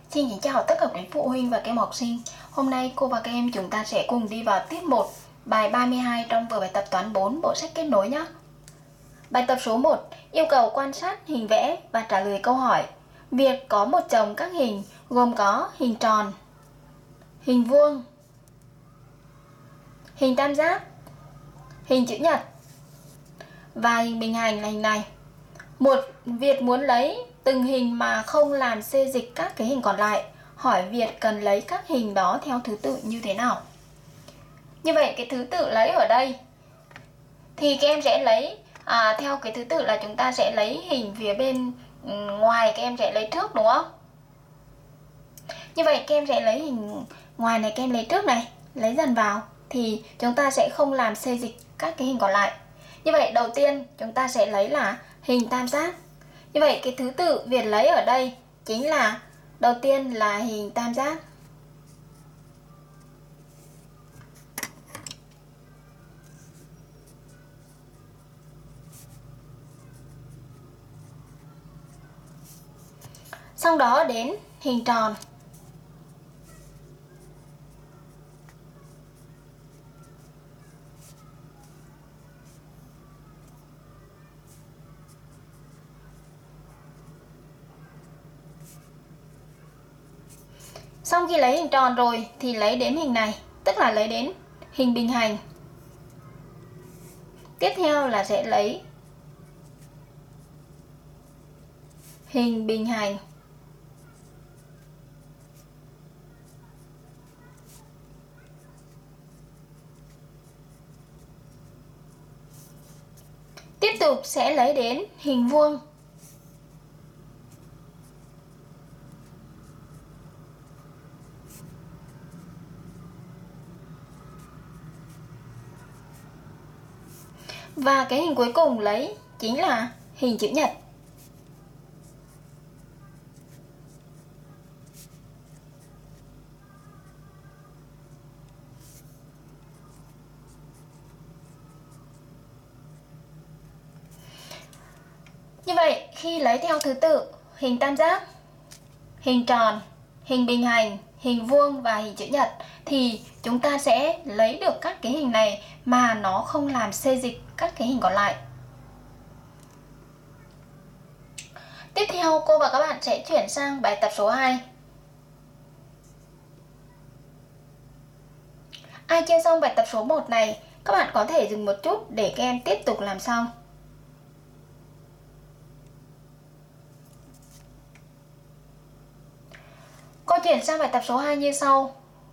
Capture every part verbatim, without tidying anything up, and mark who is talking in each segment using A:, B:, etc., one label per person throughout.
A: Xin kính chào tất cả quý phụ huynh và các em học sinh. Hôm nay cô và các em chúng ta sẽ cùng đi vào tiết một, bài ba mươi hai trong vở bài tập toán bốn bộ sách kết nối nhé. Bài tập số một, yêu cầu quan sát hình vẽ và trả lời câu hỏi. Việc có một chồng các hình gồm có hình tròn, hình vuông, hình tam giác, hình chữ nhật và hình bình hành là hình này. Một, Việt muốn lấy từng hình mà không làm xê dịch các cái hình còn lại. Hỏi Việt cần lấy các hình đó theo thứ tự như thế nào? Như vậy cái thứ tự lấy ở đây thì các em sẽ lấy à, theo cái thứ tự là chúng ta sẽ lấy hình phía bên ngoài, các em sẽ lấy trước đúng không? Như vậy các em sẽ lấy hình ngoài này, các em lấy trước này, lấy dần vào thì chúng ta sẽ không làm xê dịch các cái hình còn lại. Như vậy đầu tiên chúng ta sẽ lấy là hình tam giác. Như vậy cái thứ tự Việt lấy ở đây chính là đầu tiên là hình tam giác. Sau đó đến hình tròn. Sau khi lấy hình tròn rồi thì lấy đến hình này, tức là lấy đến hình bình hành. Tiếp theo là sẽ lấy hình bình hành. Tiếp tục sẽ lấy đến hình vuông. Và cái hình cuối cùng lấy chính là hình chữ nhật. Như vậy khi lấy theo thứ tự hình tam giác, hình tròn, hình bình hành, hình vuông và hình chữ nhật thì chúng ta sẽ lấy được các cái hình này mà nó không làm xê dịch các cái hình còn lại. Tiếp theo cô và các bạn sẽ chuyển sang bài tập số hai. Ai chưa xong bài tập số một này, các bạn có thể dừng một chút để các em tiếp tục làm xong. Cô chuyển sang bài tập số hai như sau.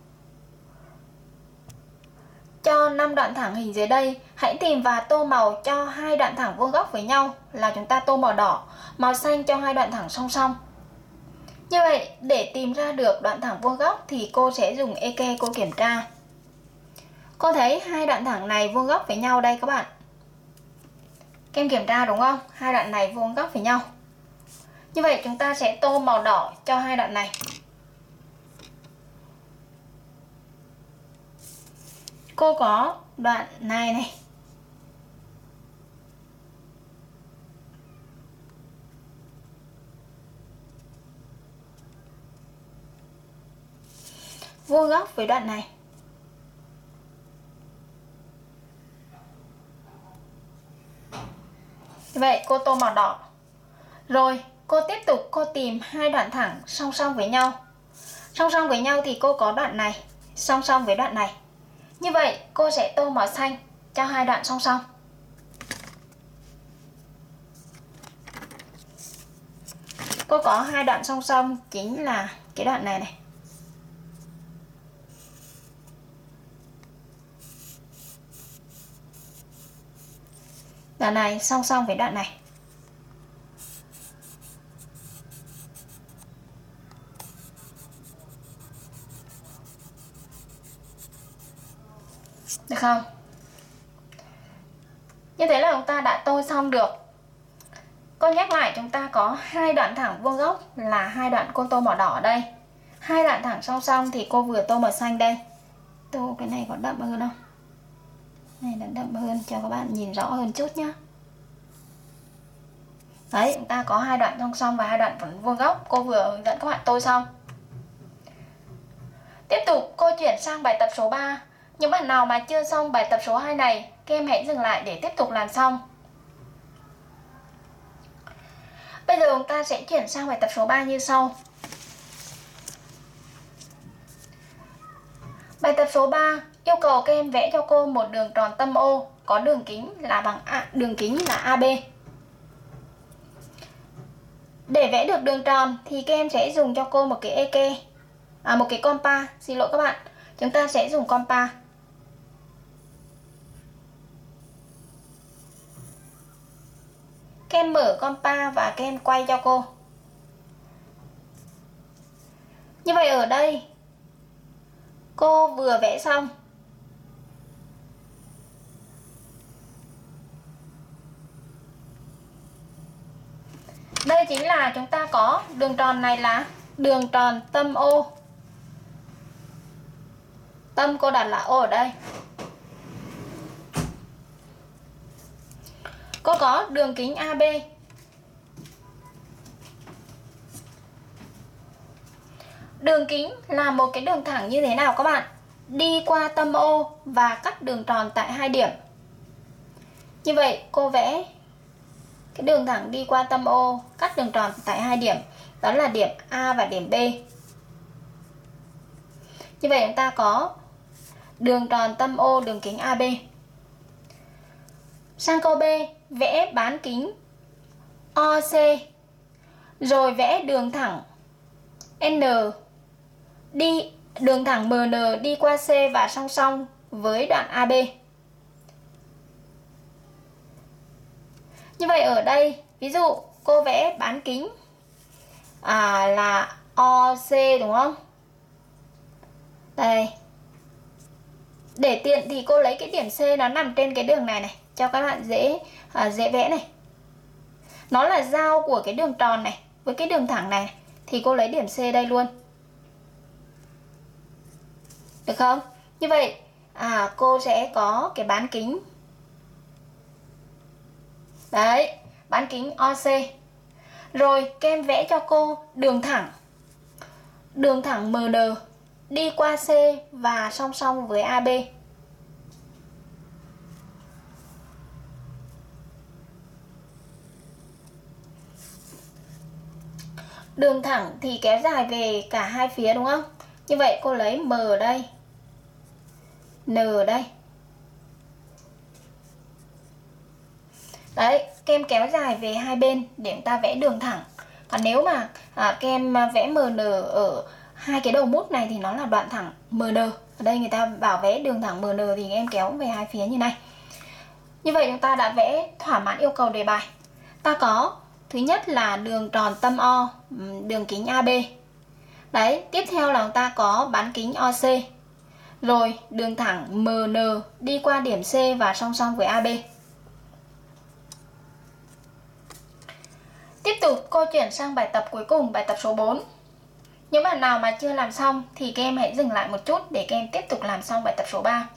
A: Cho năm đoạn thẳng hình dưới đây, hãy tìm và tô màu cho hai đoạn thẳng vuông góc với nhau, là chúng ta tô màu đỏ, màu xanh cho hai đoạn thẳng song song. Như vậy, để tìm ra được đoạn thẳng vuông góc thì cô sẽ dùng eke cô kiểm tra. Cô thấy hai đoạn thẳng này vuông góc với nhau đây các bạn. Các em kiểm tra đúng không? Hai đoạn này vuông góc với nhau. Như vậy chúng ta sẽ tô màu đỏ cho hai đoạn này. Cô có đoạn này này. Vuông góc với đoạn này. Vậy cô tô màu đỏ. Rồi cô tiếp tục cô tìm hai đoạn thẳng song song với nhau. Song song với nhau thì cô có đoạn này song song với đoạn này. Như vậy cô sẽ tô màu xanh cho hai đoạn song song. Cô có hai đoạn song song chính là cái đoạn này này. Đoạn này song song với đoạn này. Được không? Như thế là chúng ta đã tô xong được. Cô nhắc lại, chúng ta có hai đoạn thẳng vuông góc là hai đoạn cô tô màu đỏ ở đây. Hai đoạn thẳng song song thì cô vừa tô màu xanh đây. Tô cái này có đậm hơn không? Này là đậm hơn cho các bạn nhìn rõ hơn chút nhá. Đấy, chúng ta có hai đoạn song song và hai đoạn vuông góc. Cô vừa hướng dẫn các bạn tô xong. Tiếp tục cô chuyển sang bài tập số ba. Những bạn nào mà chưa xong bài tập số hai này, các em hãy dừng lại để tiếp tục làm xong. Bây giờ chúng ta sẽ chuyển sang bài tập số ba như sau. Bài tập số ba yêu cầu các em vẽ cho cô một đường tròn tâm O có đường kính là bằng A, đường kính là a bê. Để vẽ được đường tròn thì các em sẽ dùng cho cô một cái eke, à, một cái compa, xin lỗi các bạn. Chúng ta sẽ dùng compa. Các em mở compa và các em quay cho cô. Như vậy ở đây cô vừa vẽ xong. Đây chính là chúng ta có đường tròn này là đường tròn tâm O. Tâm cô đặt là O ở đây. Cô có đường kính a bê. Đường kính là một cái đường thẳng như thế nào các bạn? Đi qua tâm O và cắt đường tròn tại hai điểm. Như vậy cô vẽ cái đường thẳng đi qua tâm O, cắt đường tròn tại hai điểm, đó là điểm A và điểm B. Như vậy chúng ta có đường tròn tâm O đường kính a bê. Sang câu B, vẽ bán kính o xê, rồi vẽ đường thẳng N đi đường thẳng em en đi qua C và song song với đoạn a bê. Như vậy ở đây, ví dụ cô vẽ bán kính à, là o xê đúng không? Đây. Để tiện thì cô lấy cái điểm C nó nằm trên cái đường này này cho các bạn dễ à, dễ vẽ này. Nó là giao của cái đường tròn này với cái đường thẳng này, thì cô lấy điểm C đây luôn. Được không? Như vậy à, cô sẽ có cái bán kính. Đấy, bán kính o xê. Rồi các em vẽ cho cô đường thẳng. Đường thẳng em en đi qua C và song song với a bê. Đường thẳng thì kéo dài về cả hai phía đúng không? Như vậy cô lấy M ở đây, N ở đây. Đấy, các em kéo dài về hai bên để chúng ta vẽ đường thẳng. Còn nếu mà à, các em vẽ em en ở hai cái đầu mút này thì nó là đoạn thẳng em en. Ở đây người ta bảo vẽ đường thẳng em en thì em kéo về hai phía như này. Như vậy chúng ta đã vẽ thỏa mãn yêu cầu đề bài. Ta có thứ nhất là đường tròn tâm O, đường kính a bê. Đấy, tiếp theo là chúng ta có bán kính o xê. Rồi đường thẳng em en đi qua điểm C và song song với a bê. Tiếp tục cô chuyển sang bài tập cuối cùng, bài tập số bốn. Những bạn nào mà chưa làm xong thì các em hãy dừng lại một chút để các em tiếp tục làm xong bài tập số ba.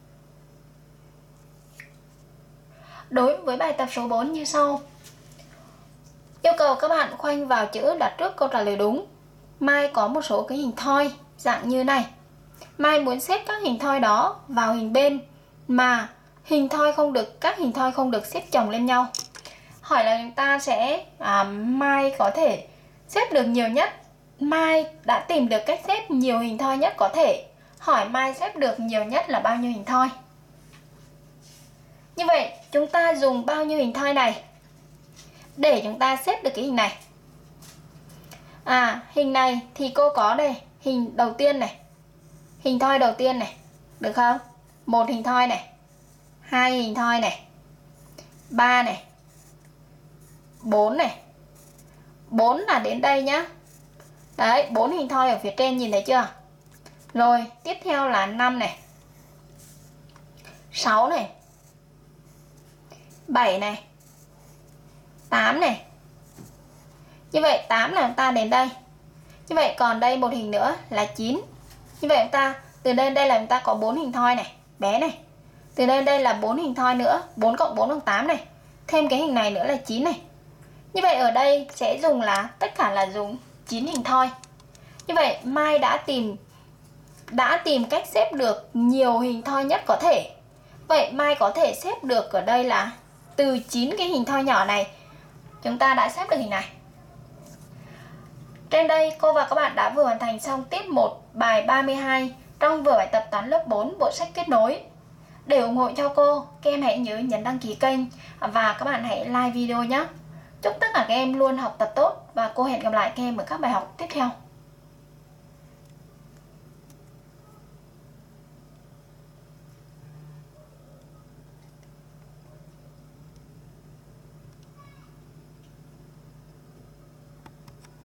A: Đối với bài tập số bốn như sau. Yêu cầu các bạn khoanh vào chữ đặt trước câu trả lời đúng. Mai có một số cái hình thoi dạng như này. Mai muốn xếp các hình thoi đó vào hình bên mà hình thoi không được, các hình thoi không được xếp chồng lên nhau. Hỏi là chúng ta sẽ à, Mai có thể xếp được nhiều nhất. Mai đã tìm được cách xếp nhiều hình thoi nhất có thể. Hỏi Mai xếp được nhiều nhất là bao nhiêu hình thoi. Như vậy chúng ta dùng bao nhiêu hình thoi này để chúng ta xếp được cái hình này. À, hình này thì cô có đây, hình đầu tiên này, hình thoi đầu tiên này, được không? Một hình thoi này, hai hình thoi này, ba này, bốn này. bốn là đến đây nhá. Đấy, bốn hình thoi ở phía trên, nhìn thấy chưa? Rồi, tiếp theo là năm này, sáu này, bảy này, tám này. Như vậy tám là chúng ta đến đây. Như vậy còn đây một hình nữa là chín. Như vậy chúng ta từ đây đây là chúng ta có bốn hình thoi này, bé này. Từ đây đây là bốn hình thoi nữa, bốn cộng bốn bằng tám này. Thêm cái hình này nữa là chín này. Như vậy ở đây sẽ dùng là tất cả là dùng chín hình thoi. Như vậy Mai đã tìm đã tìm cách xếp được nhiều hình thoi nhất có thể. Vậy Mai có thể xếp được ở đây là từ chín cái hình thoi nhỏ này, chúng ta đã xếp được hình này. Trên đây cô và các bạn đã vừa hoàn thành xong tiết một bài ba mươi hai trong vở bài tập toán lớp bốn bộ sách kết nối. Để ủng hộ cho cô, các em hãy nhớ nhấn đăng ký kênh và các bạn hãy like video nhé. Chúc tất cả các em luôn học tập tốt và cô hẹn gặp lại các em ở các bài học tiếp theo.